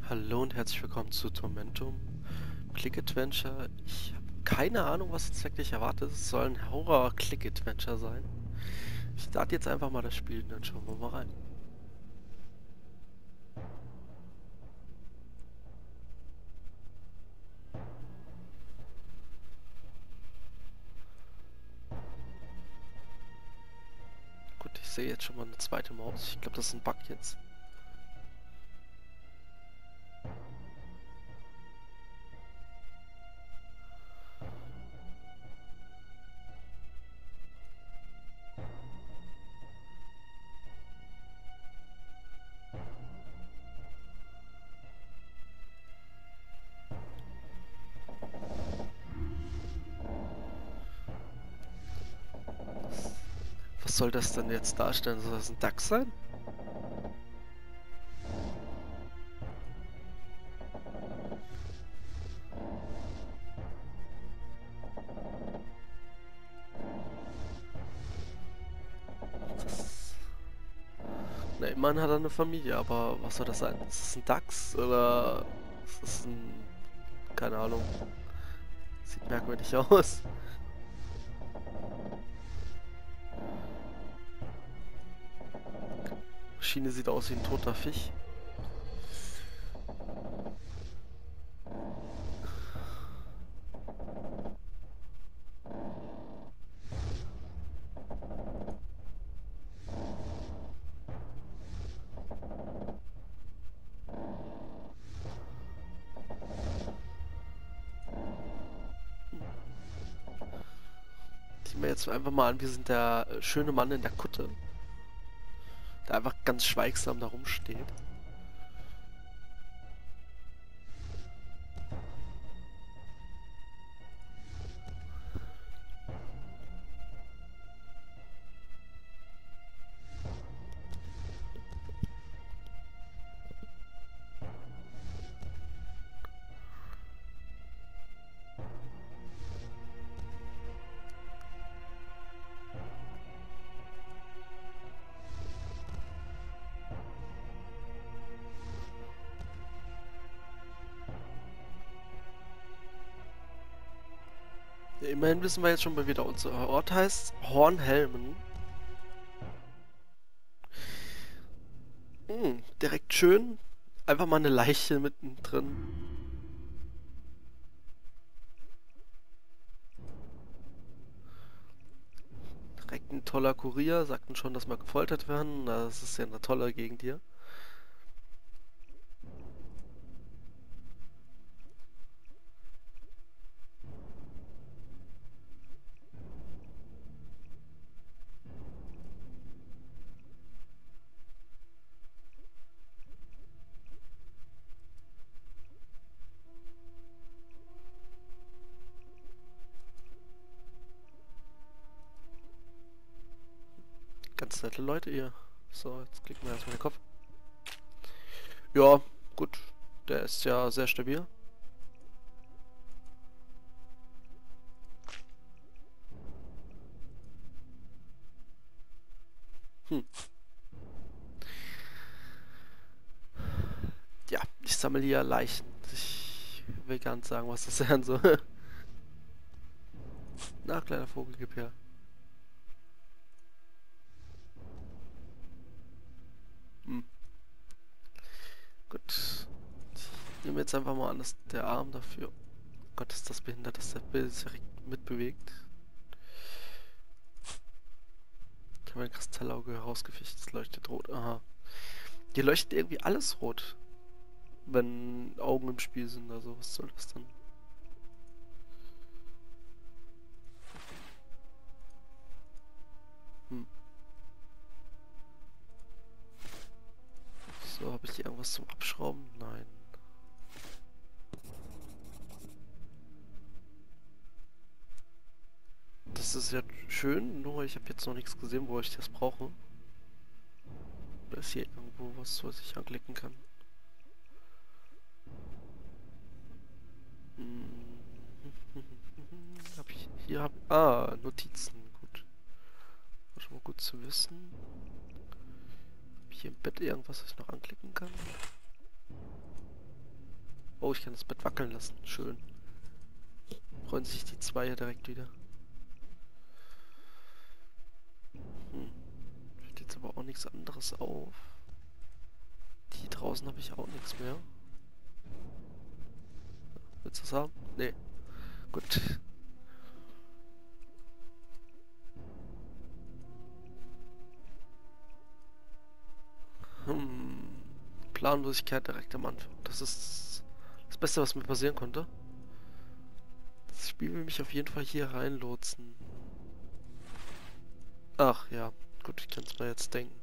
Hallo und herzlich willkommen zu Tormentum Click Adventure. Ich habe keine Ahnung, was jetzt wirklich erwartet. Es soll ein Horror-Click Adventure sein. Ich starte jetzt einfach mal das Spiel und dann schauen wir mal rein. Gut, ich sehe jetzt schon mal eine zweite Maus. Ich glaube, das ist ein Bug jetzt. Was soll das denn jetzt darstellen? Soll das ein Dachs sein? Das... Ne, immerhin hat er eine Familie, aber was soll das sein? Ist das ein Dachs oder ist das ein... keine Ahnung. Sieht merkwürdig aus. Maschine sieht aus wie ein toter Fisch. Sehen wir jetzt einfach mal an, wir sind der schöne Mann in der Kutte, der einfach ganz schweigsam da rumsteht. Ja, immerhin wissen wir jetzt schon mal wieder, unser Ort heißt Hornhelmen. Direkt schön. Einfach mal eine Leiche mittendrin. Direkt ein toller Kurier. Sagten schon, dass wir gefoltert werden. Das ist ja eine tolle Gegend hier. Ganz nette Leute hier. So, jetzt klicken wir erstmal den Kopf. Ja, gut. Der ist ja sehr stabil. Hm. Ja, ich sammle hier Leichen. Ich will gar nicht sagen, was das sein soll. Na, kleiner Vogel, gib her. Hm. Gut. Ich nehme jetzt einfach mal an, dass der Arm dafür... Gott, ist das behindert, dass der Bild sich direkt mitbewegt. Ich habe mein Kristallauge herausgefischt, es leuchtet rot. Aha. Hier leuchtet irgendwie alles rot, wenn Augen im Spiel sind. Also, was soll das denn? Hm. So, habe ich hier irgendwas zum Abschrauben? Nein. Das ist ja schön, nur ich habe jetzt noch nichts gesehen, wo ich das brauche. Oder ist hier irgendwo was, was ich anklicken kann? Hm. Hab ich hier Notizen, gut. War schon mal gut zu wissen. Hab ich hier im Bett irgendwas, was ich noch anklicken kann? Oh, ich kann das Bett wackeln lassen. Schön. Freuen sich die zwei ja direkt wieder. Fällt jetzt aber auch nichts anderes auf. Die draußen habe ich auch nichts mehr. Willst du das haben? Nee. Gut. Planlosigkeit direkt am Anfang. Das ist das Beste, was mir passieren konnte. Das Spiel will mich auf jeden Fall hier reinlotsen. Ach ja, gut, ich kann es mir jetzt denken.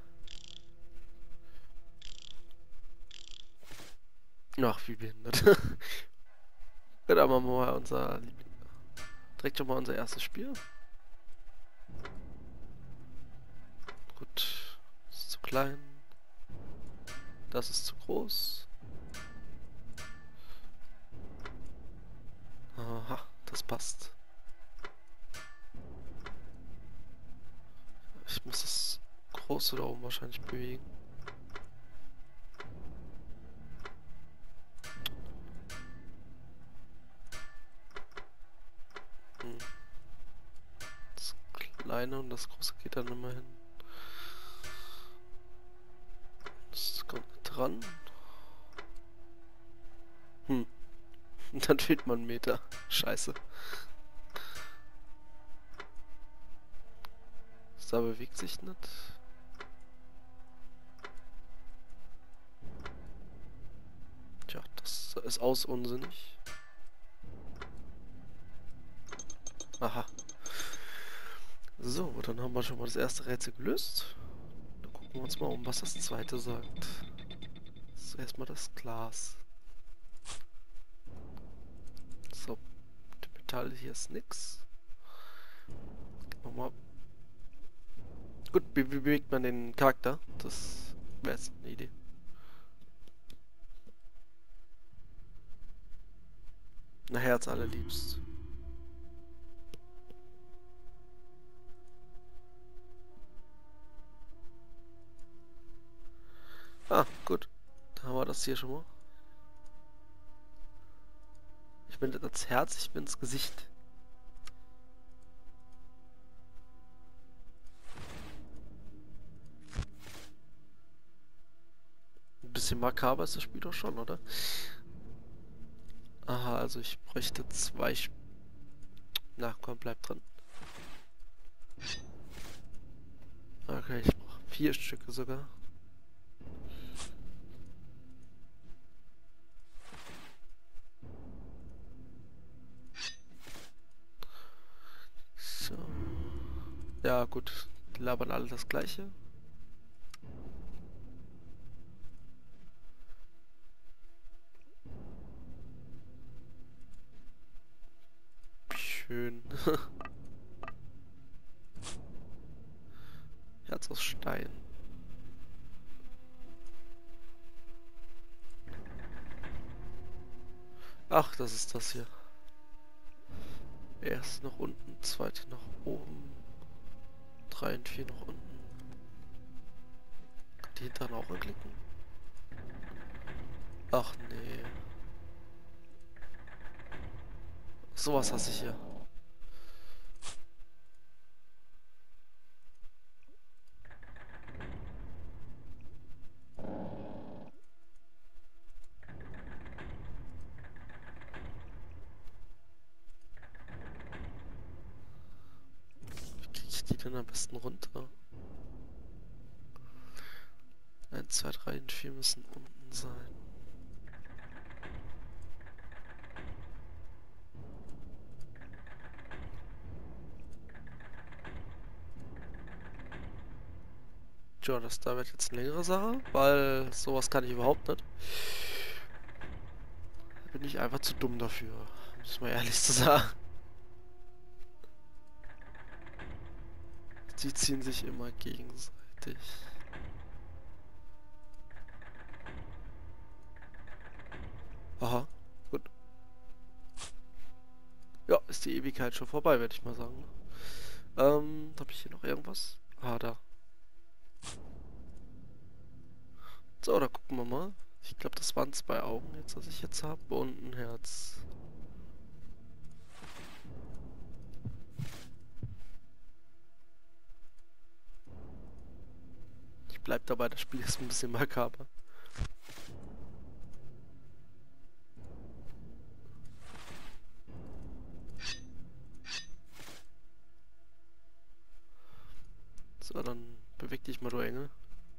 Ach, wie behindert. Dann haben wir mal direkt schon mal unser erstes Spiel. Gut, das ist zu klein. Das ist zu groß. Aha, das passt. Ich muss das Große da oben wahrscheinlich bewegen. Das Kleine und das Große geht dann immer hin. Das kommt nicht dran. Und dann fehlt man 1 Meter. Scheiße. Da bewegt sich nicht. Tja, das ist aus unsinnig. Aha. So, dann haben wir schon mal das erste Rätsel gelöst. Dann gucken wir uns mal um, was das zweite sagt. Das ist erstmal das Glas. So, mit Metall hier ist nix. Nochmal. Gut, wie bewegt man den Charakter? Das wäre jetzt eine Idee. Na, Herz allerliebst. Ah, gut. Da haben wir das hier schon mal. Ich bin das Herz, ich bin das Gesicht. Ein bisschen makaber ist das Spiel doch schon, oder? Aha, also ich bräuchte 2 Na, komm, bleib dran. Okay, ich brauche 4 Stücke sogar. So. Ja, gut. Die labern alle das Gleiche. Schön. Herz aus Stein. Ach, das ist das hier. Erst nach unten, zweite nach oben, 3 und 4 nach unten. Kann die hinteren auch anklicken? Ach nee. Sowas hasse ich hier. Wie kriege ich die denn am besten runter? 1, 2, 3 und 4 müssen unten sein. Tja, das da wird jetzt eine längere Sache, weil sowas kann ich überhaupt nicht. Da bin ich einfach zu dumm dafür, muss man ehrlich zu sagen. Die ziehen sich immer gegenseitig. Aha, gut. Ja, ist die Ewigkeit schon vorbei, würde ich mal sagen. Habe ich hier noch irgendwas? Ah, da. So, da gucken wir mal. Ich glaube, das waren 2 Augen jetzt, was ich jetzt habe, und ein Herz. Ich bleib dabei, das Spiel ist ein bisschen makaber. So, dann beweg dich mal, du Engel.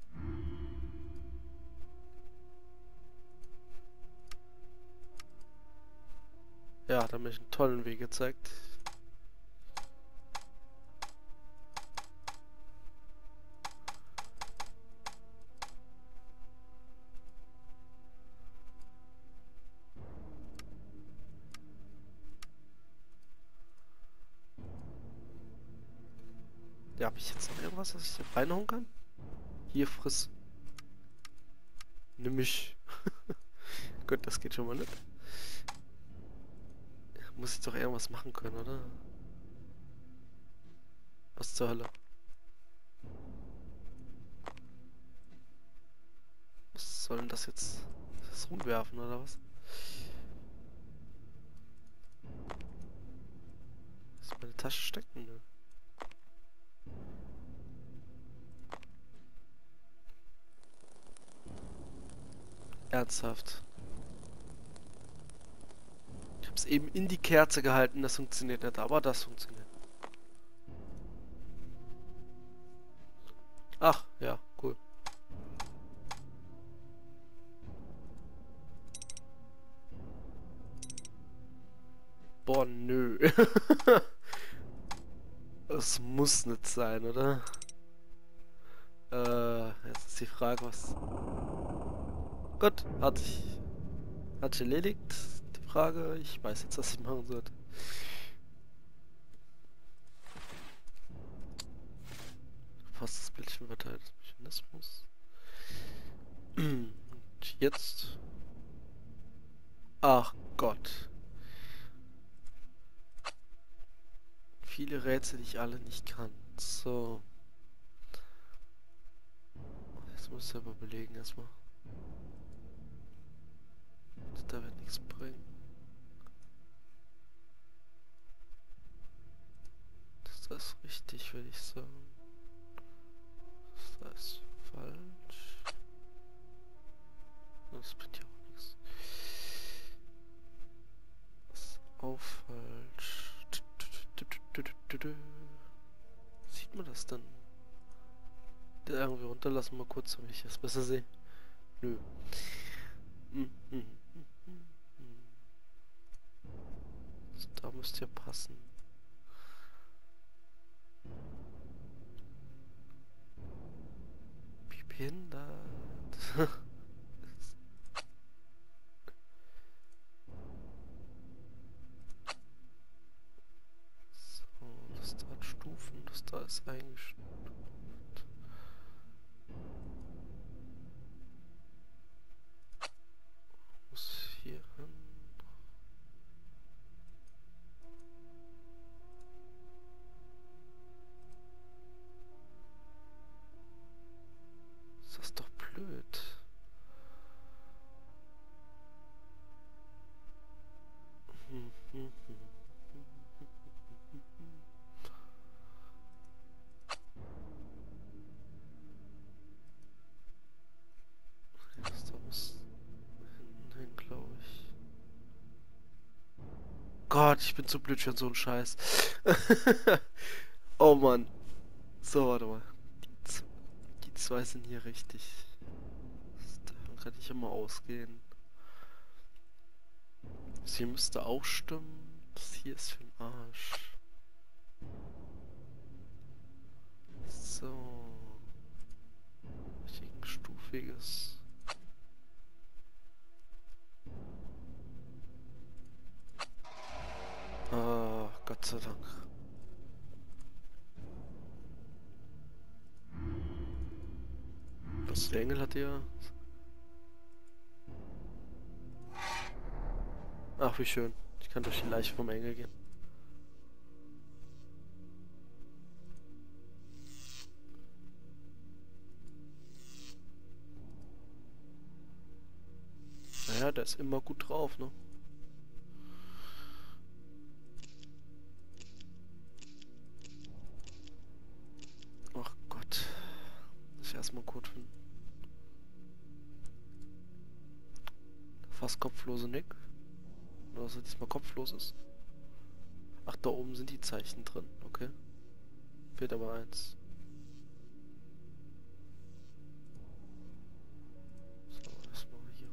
Ja, da hat mir einen tollen Weg gezeigt. Ja, habe ich jetzt noch irgendwas, was ich hier reinhauen kann? Hier, friss. Nimm mich. Gut, das geht schon mal nicht. Muss ich doch irgendwas machen können, oder? Was zur Hölle? Was soll denn das jetzt? Das rumwerfen, oder was? Ist meine Tasche stecken? Nö. Ernsthaft. Ich habe es eben in die Kerze gehalten, das funktioniert nicht, aber das funktioniert. Ach, ja, cool. Boah, nö. Das muss nicht sein, oder? Jetzt ist die Frage, was... Gut, hat sich erledigt. Die Frage, ich weiß jetzt, was ich machen sollte. Fast das Bildschirm verteilt. Mechanismus. Und jetzt... Ach Gott. Viele Rätsel, die ich alle nicht kann. So. Jetzt muss ich aber überlegen erstmal. Da wird nichts bringen. Das ist richtig, würde ich sagen. Das ist falsch. Das bringt ja auch nichts. Das ist auch falsch. Sieht man das dann? Irgendwie runterlassen, mal kurz, damit ich das besser sehe. Nö. Da müsste ja passen. Wie behindert. So, das da hat Stufen, das da ist eingestuft. Muss hier hin. Ist das doch blöd. Das da muss hinten hin, glaube ich. Gott, ich bin zu blöd für so einen Scheiß. Oh Mann. So, warte mal. Die 2 sind hier richtig. Davon kann ich immer ausgehen. Das hier müsste auch stimmen. Das hier ist für den Arsch. So. Richtig ein stufiges. Ah, Gott sei Dank. Was, der Engel hat ja... Ach, wie schön. Ich kann durch die Leiche vom Engel gehen. Naja, der ist immer gut drauf, ne? Ach Gott. Muss ich erstmal Code finden. Fast kopflose Nick. Oder dass er diesmal kopflos ist. Ach, da oben sind die Zeichen drin. Okay. Fehlt aber eins. So, erstmal hier.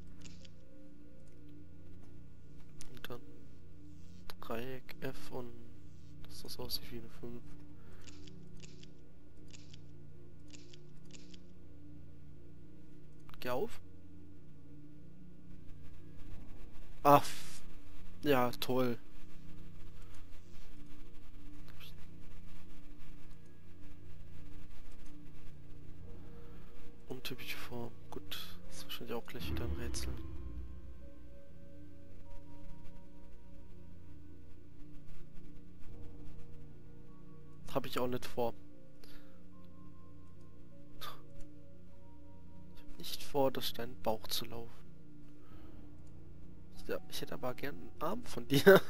Und dann Dreieck F und dass das aussieht wie eine 5. Geh auf. Ach, ja, toll. Untypische Form. Gut, das ist wahrscheinlich auch gleich wieder ein Rätsel. Habe ich auch nicht vor. Ich habe nicht vor, durch deinen Bauch zu laufen. Ich hätte aber gern einen Arm von dir.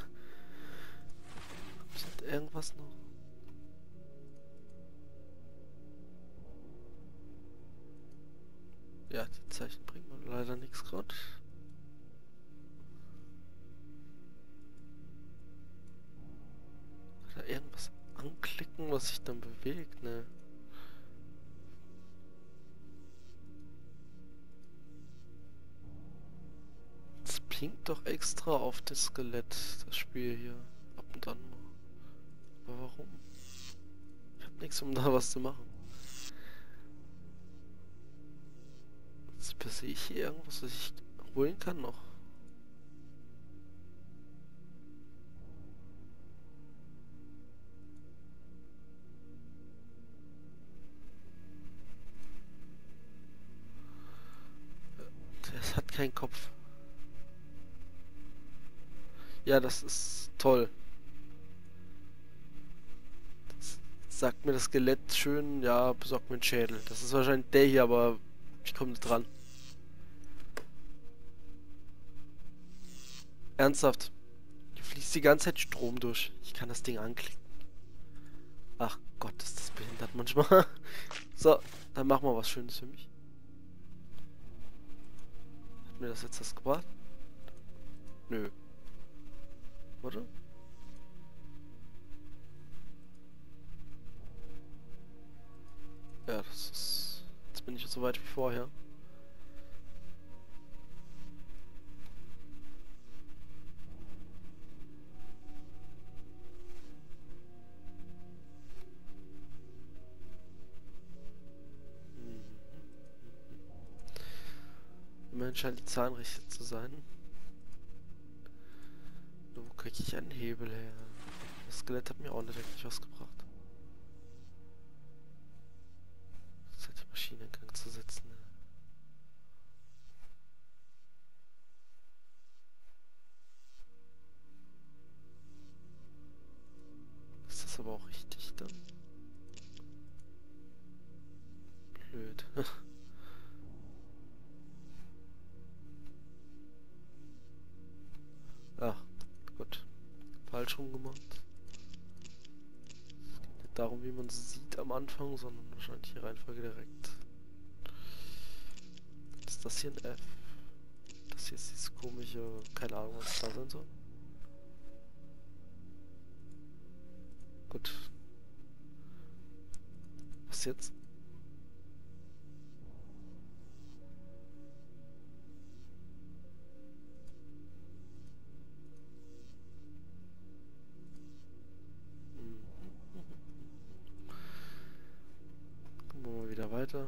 Ist irgendwas noch? Ja, die Zeichen bringen mir leider nichts gerade. Kann da irgendwas anklicken, was sich dann bewegt? Ne. Es pinkt doch extra auf das Skelett, das Spiel hier. Ab und an mal. Aber warum? Ich hab nichts, um da was zu machen. Sehe ich hier irgendwas, was ich holen kann noch? Es hat keinen Kopf. Ja, das ist toll. Das sagt mir das Skelett schön, ja, besorgt mir einen Schädel. Das ist wahrscheinlich der hier, aber ich komme nicht dran. Ernsthaft. Hier fließt die ganze Zeit Strom durch. Ich kann das Ding anklicken. Ach Gott, ist das behindert manchmal. So, dann machen wir was Schönes für mich. Hat mir das jetzt was gebracht? Nö. Warte. Ja, das ist... Jetzt bin ich so weit wie vorher. Immerhin scheint die Zahlen richtig zu sein. Wo kriege ich einen Hebel her? Das Skelett hat mir auch nicht wirklich was gebracht. Das hat die Maschine in Gang zu setzen. Ist das aber auch richtig dann? Blöd. Ach, gut. Falsch rum gemacht. Es geht nicht darum, wie man es sieht am Anfang, sondern wahrscheinlich die Reihenfolge direkt. Ist das hier ein F? Das hier ist dieses komische, keine Ahnung, was da sein soll. Gut. Was jetzt? Gucken wir mal wieder weiter.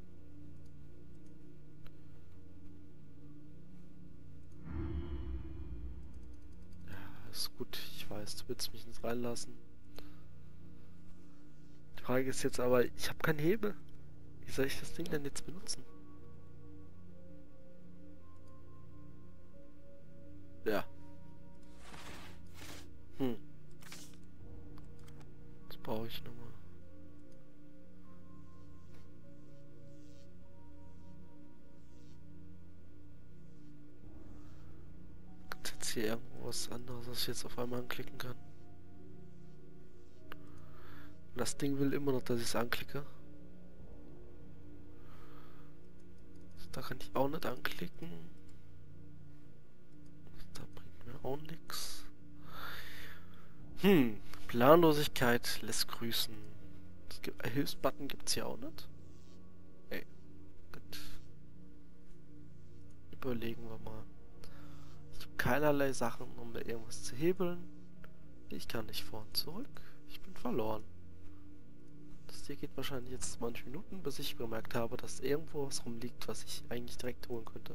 Ja, ist gut. Ich weiß, du willst mich nicht reinlassen. Die Frage ist jetzt aber, ich habe keinen Hebel. Wie soll ich das Ding denn jetzt benutzen? Ja. Das brauche ich nochmal. ist hier irgendwo was anderes, was ich jetzt auf einmal anklicken kann? Und das Ding will immer noch, dass ich es anklicke. Da kann ich auch nicht anklicken. Da bringt mir auch nichts. Planlosigkeit lässt grüßen. Hilfsbutton gibt es hier auch nicht. Ey, gut. Überlegen wir mal. Ich habe keinerlei Sachen, um da irgendwas zu hebeln. Ich kann nicht vor und zurück. Ich bin verloren. Das hier geht wahrscheinlich jetzt 20 Minuten, bis ich bemerkt habe, dass irgendwo was rumliegt, was ich eigentlich direkt holen könnte.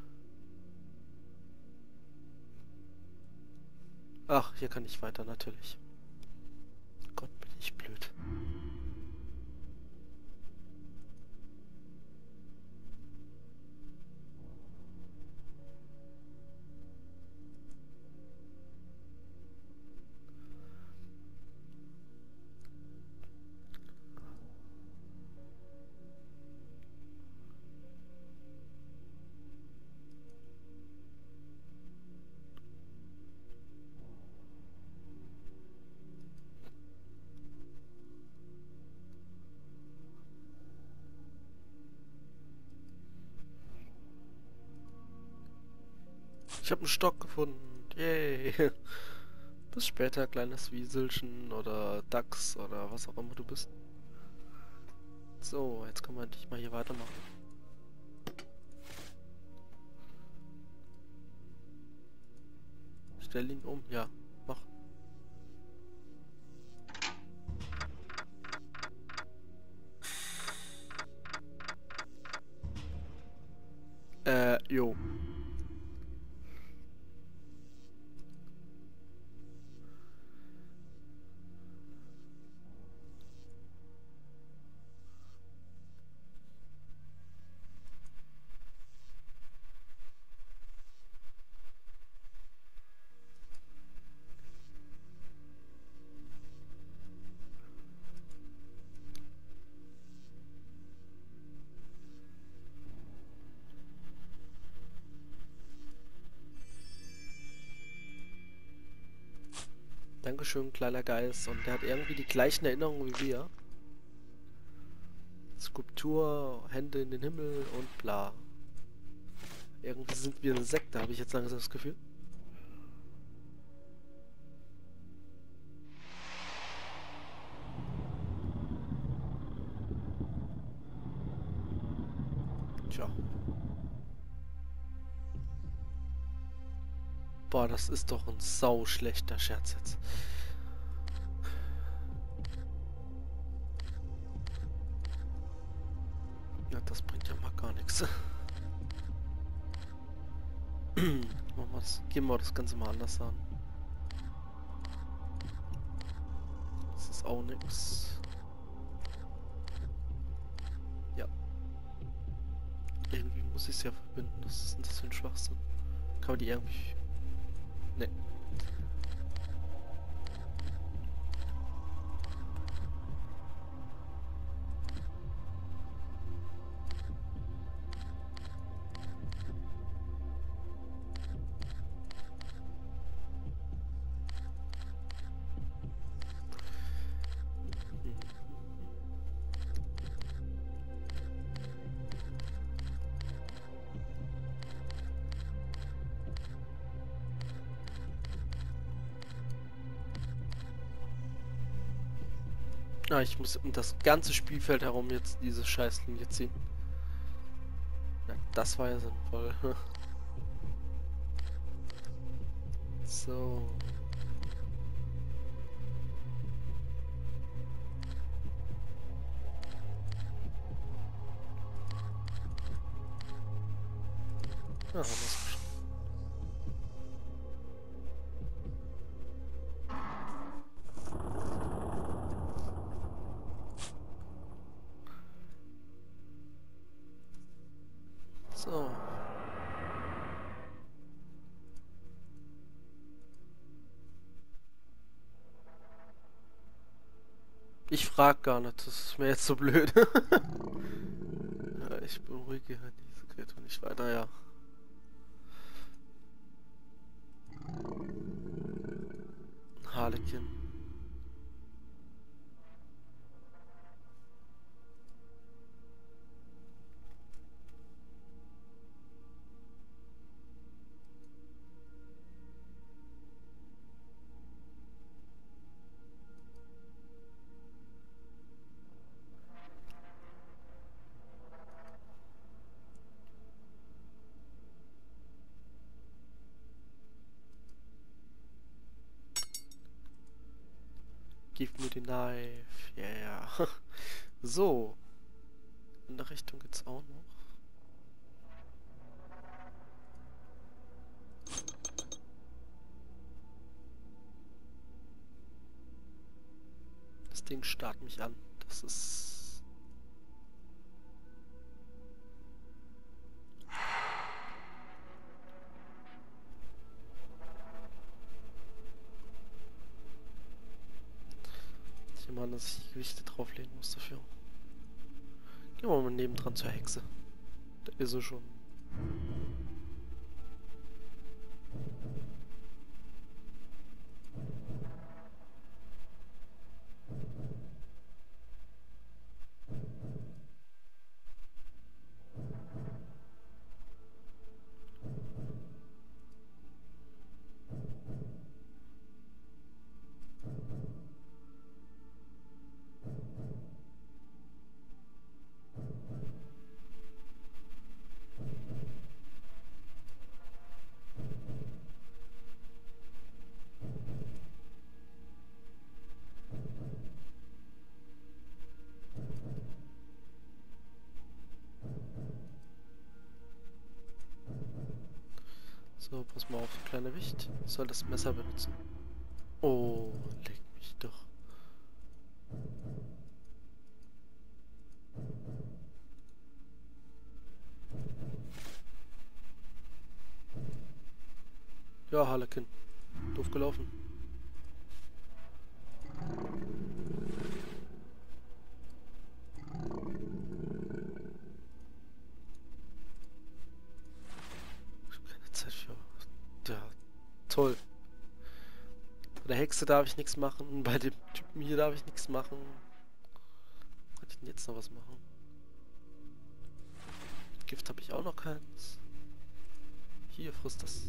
Ach, hier kann ich weiter, natürlich. Gott, bin ich blöd. Ich habe einen Stock gefunden. Yay. Bis später, kleines Wieselchen oder Dachs oder was auch immer du bist. So, jetzt können wir endlich mal hier weitermachen. Stell ihn um. Ja, mach. Jo. Dankeschön, kleiner Geist. Und der hat irgendwie die gleichen Erinnerungen wie wir. Skulptur, Hände in den Himmel und bla. Irgendwie sind wir eine Sekte, habe ich jetzt langsam das Gefühl. Tja. Boah, das ist doch ein sau schlechter Scherz jetzt. Ja, das bringt ja mal gar nichts. Gehen wir das Ganze mal anders an. Das ist auch nix. Ja. Irgendwie muss ich es ja verbinden. Was ist denn das für ein Schwachsinn? Kann man die irgendwie... Ne. Ah, ich muss um das ganze Spielfeld herum jetzt diese Scheißlinie ziehen. Ja, das war ja sinnvoll. So. Ja, haben wir's geschafft. So. Ich frag gar nicht, das ist mir jetzt so blöd. Ja, ich beruhige diese Kreatur nicht weiter, ja. Harlequin. Give me the knife. Yeah. So. In der Richtung geht's auch noch. Das Ding starrt mich an. Das ist... Ich nehme an, dass ich die Gewichte drauflegen muss dafür. Gehen wir mal nebendran zur Hexe. Da ist sie schon. So, pass mal auf, kleine Wicht. Ich soll das Messer benutzen. Oh, leg mich doch. Ja, Harlequin. Doof gelaufen. Ich hab keine Zeit für... Ja, toll. Bei der Hexe darf ich nichts machen. Bei dem Typen hier darf ich nichts machen. Kann ich denn jetzt noch was machen? Gift habe ich auch noch keins. Hier, frisst das.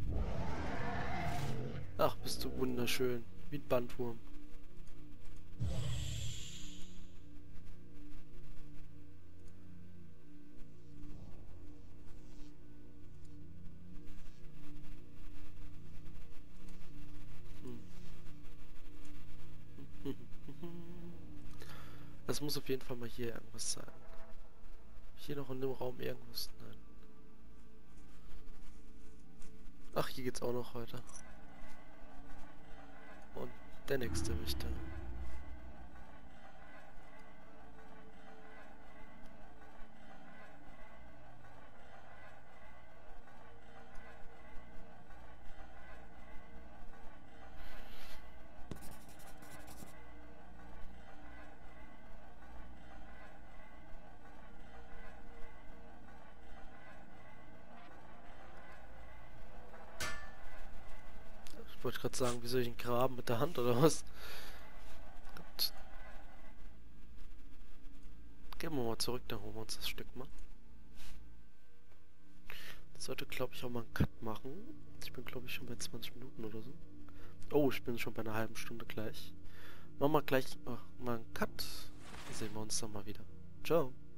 Ach, bist du wunderschön. Wie ein Bandwurm. Das muss auf jeden Fall mal hier irgendwas sein. Hier noch in dem Raum irgendwas? Nein. Ach, hier geht's auch noch weiter. Und der nächste Richter. Ich wollte gerade sagen, wie soll ich ihn graben? Mit der Hand oder was? Gut. Gehen wir mal zurück, dann holen wir uns das Stück mal. Das sollte, glaube ich, auch mal einen Cut machen. Ich bin, glaube ich, schon bei 20 Minuten oder so. Oh, ich bin schon bei einer halben Stunde gleich. Machen wir gleich mal einen Cut. Dann sehen wir uns dann mal wieder. Ciao.